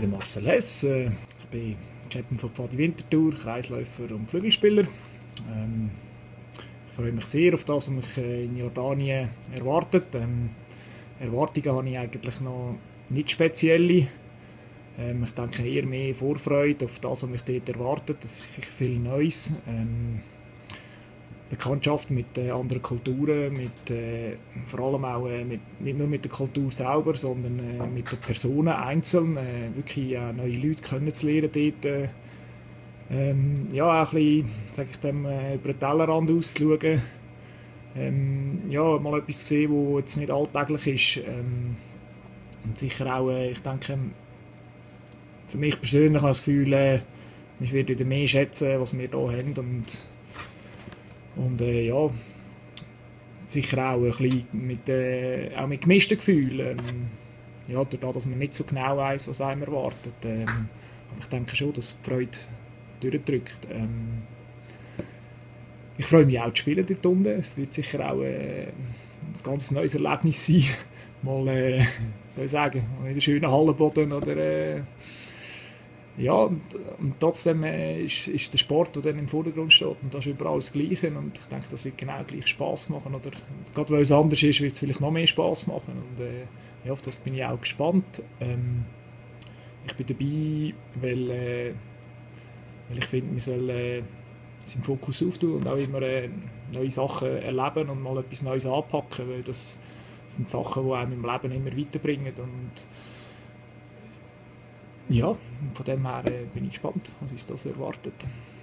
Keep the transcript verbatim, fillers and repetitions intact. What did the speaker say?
der Marcel Hess. Äh, ich bin Captain von Pfadi Winterthur, Kreisläufer und Flügelspieler. Ähm, ich freue mich sehr auf das, was mich in Jordanien erwartet. Ähm, Erwartungen habe ich eigentlich noch nicht spezielle. Ähm, ich denke eher mehr Vorfreude auf das, was mich dort erwartet. Das ist viel Neues. Ähm, Bekanntschaft mit äh, anderen Kulturen, mit, äh, vor allem auch äh, mit, nicht nur mit der Kultur selber, sondern äh, mit den Personen einzeln, äh, wirklich äh, neue Leute kennenzulernen dort. Äh, ähm, ja, auch ein bisschen, sag ich dem, äh, über den Tellerrand auszuschauen. Ähm, ja, mal etwas gesehen, was jetzt nicht alltäglich ist. Ähm, und sicher auch, äh, ich denke, für mich persönlich habe ich das Gefühl, äh, ich werde wieder mehr schätzen, was wir hier haben. Und, und äh, ja, sicher auch ein bisschen mit, äh, auch mit gemischten Gefühlen. Ähm, ja, dadurch, dass man nicht so genau weiß, was einem erwartet. Ähm, aber ich denke schon, dass die Freude durchdrückt. Ähm, ich freue mich auch zu spielen dort unten. Es wird sicher auch äh, ein ganz neues Erlebnis sein. Mal, äh, soll ich sagen, in einer schönen Hallenboden oder äh, ja, und, und trotzdem äh, ist, ist der Sport, der dann im Vordergrund steht, und das ist überall das Gleiche, und ich denke, das wird genau gleich Spass machen, oder gerade weil es anders ist, wird es vielleicht noch mehr Spass machen, und äh, ja, auf das bin ich auch gespannt. Ähm, ich bin dabei, weil, äh, weil ich finde, man soll äh, seinen Fokus auftun und auch immer äh, neue Sachen erleben und mal etwas Neues anpacken, weil das sind Sachen, die einem im Leben immer weiterbringen, und ja, von dem her äh, bin ich gespannt, was uns das erwartet.